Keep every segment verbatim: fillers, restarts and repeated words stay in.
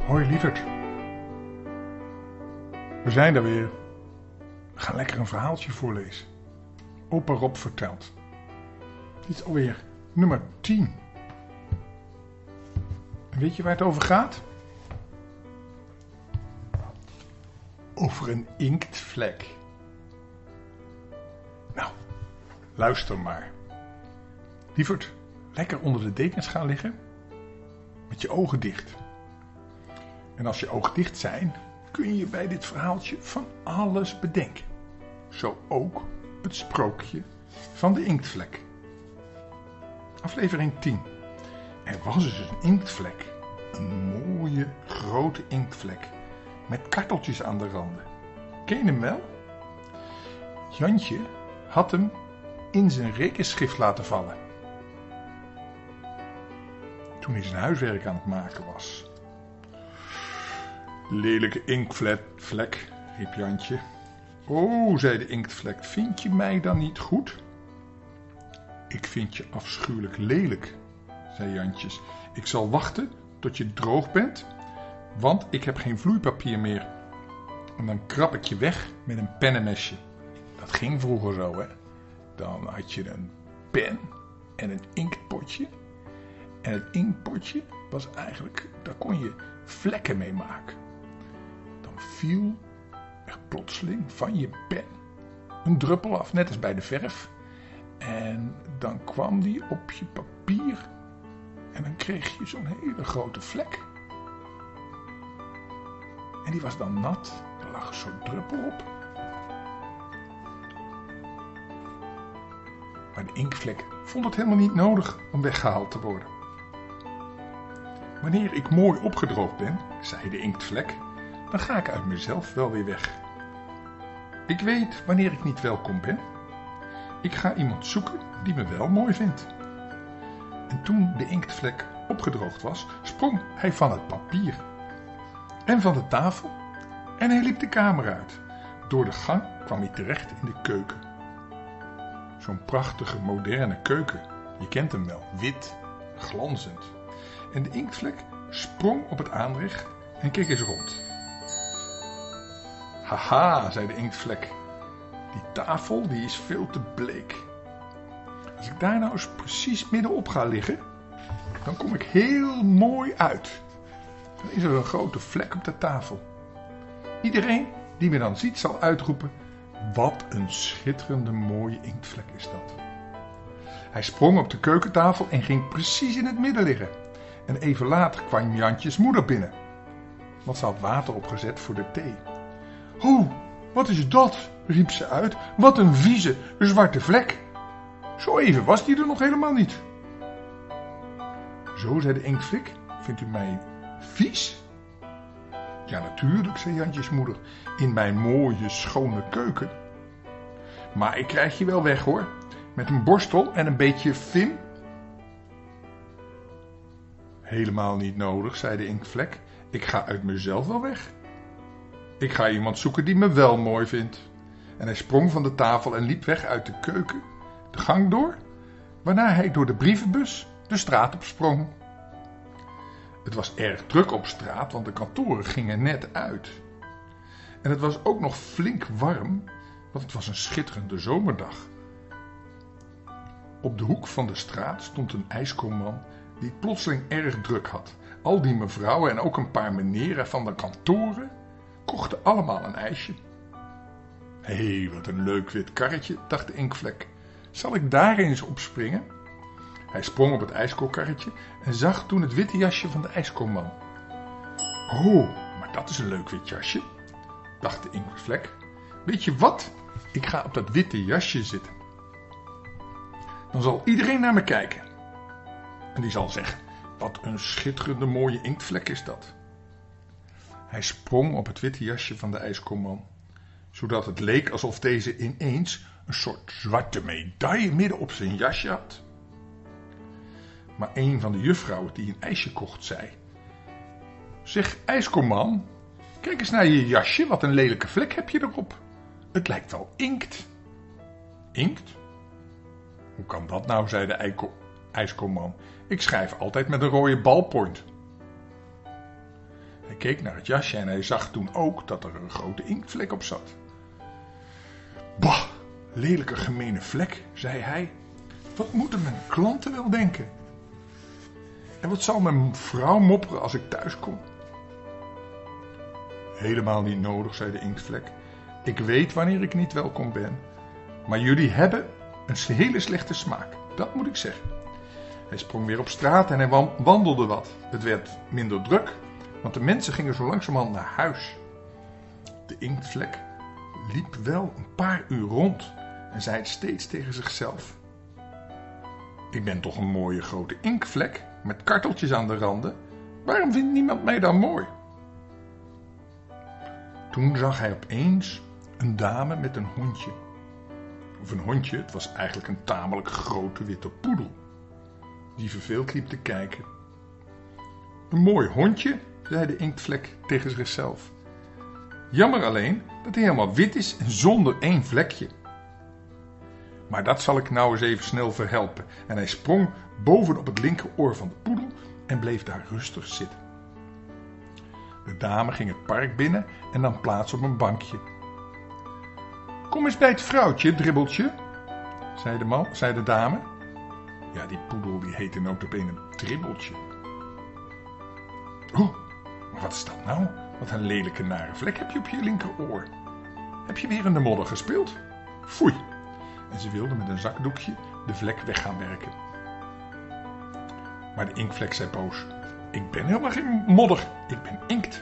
Hoi lieverd. We zijn er weer. We gaan lekker een verhaaltje voorlezen. Opa Rob vertelt. Dit is alweer nummer tien. En weet je waar het over gaat? Over een inktvlek. Nou, luister maar. Lieverd, lekker onder de dekens gaan liggen. Met je ogen dicht. En als je ogen dicht zijn, kun je bij dit verhaaltje van alles bedenken. Zo ook het sprookje van de inktvlek. Aflevering tien. Er was dus een inktvlek. Een mooie grote inktvlek. Met karteltjes aan de randen. Ken je hem wel? Jantje had hem in zijn rekenschrift laten vallen. Toen hij zijn huiswerk aan het maken was. Lelijke inktvlek, riep Jantje. Oh, zei de inktvlek, vind je mij dan niet goed? Ik vind je afschuwelijk lelijk, zei Jantjes. Ik zal wachten tot je droog bent, want ik heb geen vloeipapier meer. En dan krab ik je weg met een pennenmesje. Dat ging vroeger zo, hè. Dan had je een pen en een inktpotje. En het inktpotje was eigenlijk, daar kon je vlekken mee maken. Dan viel er plotseling van je pen een druppel af, net als bij de verf. En dan kwam die op je papier en dan kreeg je zo'n hele grote vlek. En die was dan nat, er lag een soort druppel op. Maar de inktvlek vond het helemaal niet nodig om weggehaald te worden. Wanneer ik mooi opgedroogd ben, zei de inktvlek, dan ga ik uit mezelf wel weer weg. Ik weet wanneer ik niet welkom ben. Ik ga iemand zoeken die me wel mooi vindt. En toen de inktvlek opgedroogd was, sprong hij van het papier en van de tafel en hij liep de kamer uit. Door de gang kwam hij terecht in de keuken. Zo'n prachtige moderne keuken, je kent hem wel, wit, glanzend. En de inktvlek sprong op het aanrecht en keek eens rond. Haha, zei de inktvlek, die tafel die is veel te bleek. Als ik daar nou eens precies middenop ga liggen, dan kom ik heel mooi uit. Dan is er een grote vlek op de tafel. Iedereen die me dan ziet zal uitroepen, wat een schitterende mooie inktvlek is dat. Hij sprong op de keukentafel en ging precies in het midden liggen. En even later kwam Jantjes moeder binnen, want ze had water opgezet voor de thee. Oh, wat is dat? Riep ze uit. Wat een vieze, zwarte vlek. Zo even was die er nog helemaal niet. Zo, zei de inktvlek, vindt u mij vies? Ja, natuurlijk, zei Jantjes moeder, in mijn mooie, schone keuken. Maar ik krijg je wel weg, hoor, met een borstel en een beetje vim. Helemaal niet nodig, zei de inktvlek. Ik ga uit mezelf wel weg. Ik ga iemand zoeken die me wel mooi vindt. En hij sprong van de tafel en liep weg uit de keuken, de gang door, waarna hij door de brievenbus de straat op sprong. Het was erg druk op straat, want de kantoren gingen net uit. En het was ook nog flink warm, want het was een schitterende zomerdag. Op de hoek van de straat stond een ijskoman die het plotseling erg druk had. Al die mevrouwen en ook een paar meneren van de kantoren kochten allemaal een ijsje. Hé, hey, wat een leuk wit karretje, dacht de inktvlek. Zal ik daar eens op springen? Hij sprong op het ijskoolkarretje en zag toen het witte jasje van de ijskoolman. Oh, maar dat is een leuk wit jasje, dacht de inktvlek. Weet je wat? Ik ga op dat witte jasje zitten. Dan zal iedereen naar me kijken. En die zal zeggen, wat een schitterende mooie inktvlek is dat. Hij sprong op het witte jasje van de ijskoolman, zodat het leek alsof deze ineens een soort zwarte medaille midden op zijn jasje had. Maar een van de juffrouwen die een ijsje kocht, zei, zeg ijskoolman, kijk eens naar je jasje, wat een lelijke vlek heb je erop. Het lijkt wel inkt. Inkt? Hoe kan dat nou, zei de ijskoolman. Ik schrijf altijd met een rode ballpoint. Hij keek naar het jasje en hij zag toen ook dat er een grote inktvlek op zat. Bah, lelijke gemene vlek, zei hij. Wat moeten mijn klanten wel denken? En wat zal mijn vrouw mopperen als ik thuis kom? Helemaal niet nodig, zei de inktvlek. Ik weet wanneer ik niet welkom ben. Maar jullie hebben een hele slechte smaak, dat moet ik zeggen. Hij sprong weer op straat en hij wandelde wat. Het werd minder druk, want de mensen gingen zo langzamerhand naar huis. De inktvlek liep wel een paar uur rond en zei het steeds tegen zichzelf. Ik ben toch een mooie grote inktvlek met karteltjes aan de randen. Waarom vindt niemand mij dan mooi? Toen zag hij opeens een dame met een hondje. Of een hondje, het was eigenlijk een tamelijk grote witte poedel. Die verveeld liep te kijken. Een mooi hondje, zei de inktvlek tegen zichzelf. Jammer alleen dat hij helemaal wit is en zonder één vlekje. Maar dat zal ik nou eens even snel verhelpen. En hij sprong bovenop het linkeroor van de poedel en bleef daar rustig zitten. De dame ging het park binnen en nam plaats op een bankje. Kom eens bij het vrouwtje, dribbeltje, zei de, man, zei de dame. Ja, die poedel die heette notabene een dribbeltje. Oh, maar wat is dat nou? Wat een lelijke nare vlek heb je op je linkeroor. Heb je weer in de modder gespeeld? Foei. En ze wilde met een zakdoekje de vlek weg gaan werken. Maar de inktvlek zei boos. Ik ben helemaal geen modder, ik ben inkt.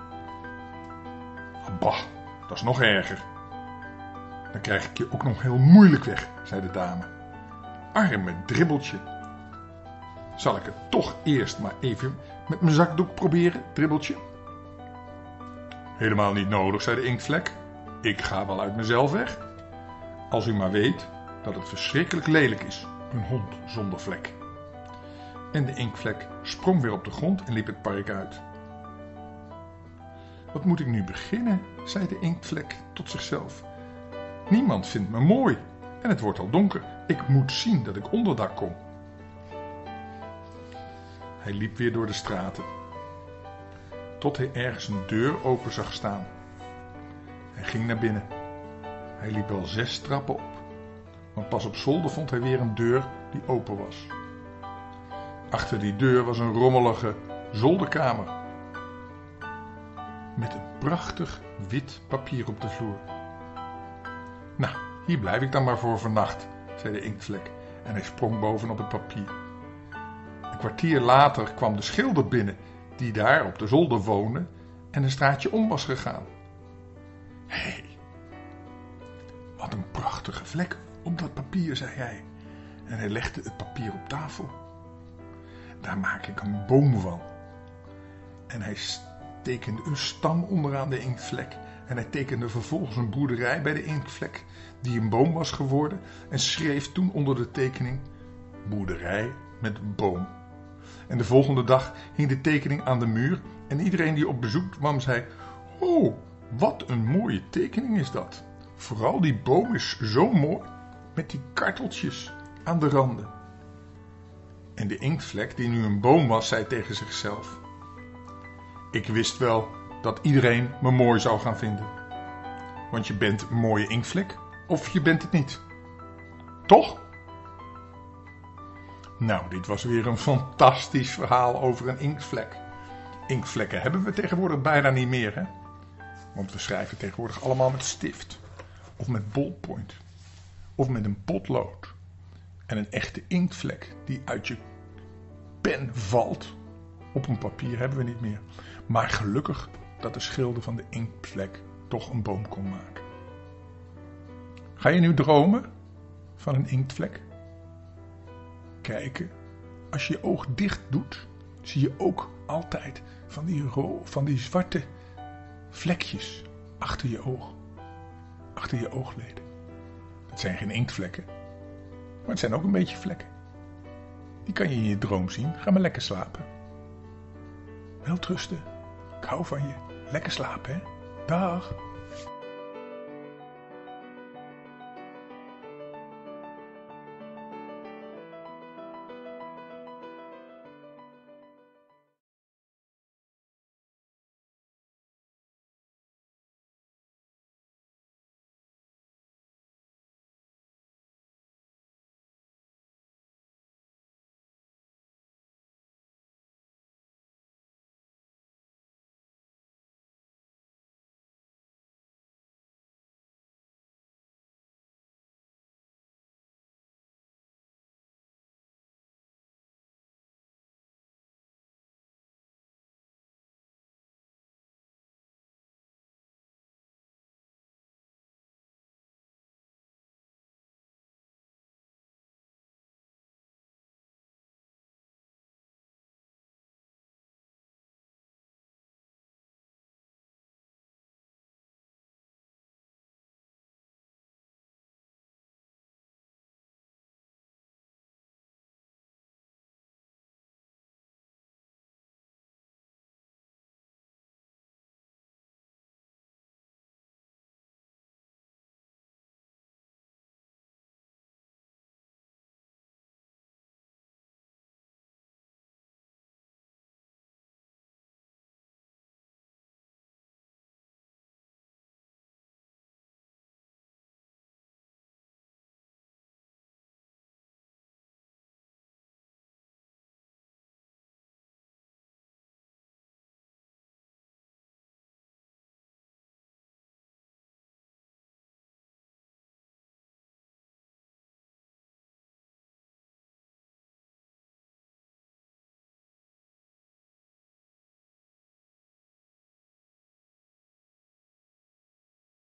Bah, dat is nog erger. Dan krijg ik je ook nog heel moeilijk weg, zei de dame. Arme dribbeltje. Zal ik het toch eerst maar even met mijn zakdoek proberen, dribbeltje? Helemaal niet nodig, zei de inktvlek. Ik ga wel uit mezelf weg. Als u maar weet dat het verschrikkelijk lelijk is, een hond zonder vlek. En de inktvlek sprong weer op de grond en liep het park uit. Wat moet ik nu beginnen, zei de inktvlek tot zichzelf. Niemand vindt me mooi en het wordt al donker. Ik moet zien dat ik onderdak kom. Hij liep weer door de straten, tot hij ergens een deur open zag staan. Hij ging naar binnen. Hij liep wel zes trappen op, want pas op zolder vond hij weer een deur die open was. Achter die deur was een rommelige zolderkamer met een prachtig wit papier op de vloer. Nou, hier blijf ik dan maar voor vannacht, zei de inktvlek en hij sprong bovenop het papier. Een kwartier later kwam de schilder binnen die daar op de zolder woonde en een straatje om was gegaan. Hé, hey, wat een prachtige vlek op dat papier, zei hij. En hij legde het papier op tafel. Daar maak ik een boom van. En hij tekende een stam onderaan de inktvlek. En hij tekende vervolgens een boerderij bij de inktvlek die een boom was geworden. En schreef toen onder de tekening boerderij met boom. En de volgende dag hing de tekening aan de muur. En iedereen die op bezoek kwam zei: oh, wat een mooie tekening is dat. Vooral die boom is zo mooi met die karteltjes aan de randen. En de inktvlek, die nu een boom was, zei tegen zichzelf: ik wist wel dat iedereen me mooi zou gaan vinden. Want je bent een mooie inktvlek of je bent het niet. Toch? Nou, dit was weer een fantastisch verhaal over een inktvlek. Inktvlekken hebben we tegenwoordig bijna niet meer, hè? Want we schrijven tegenwoordig allemaal met stift. Of met ballpoint. Of met een potlood. En een echte inktvlek die uit je pen valt op een papier hebben we niet meer. Maar gelukkig dat de schilder van de inktvlek toch een boom kon maken. Ga je nu dromen van een inktvlek? Kijken, als je je oog dicht doet, zie je ook altijd van die, ro- van die zwarte vlekjes achter je oog. Achter je oogleden. Het zijn geen inktvlekken, maar het zijn ook een beetje vlekken. Die kan je in je droom zien. Ga maar lekker slapen. Welterusten. Ik hou van je. Lekker slapen, hè? Dag.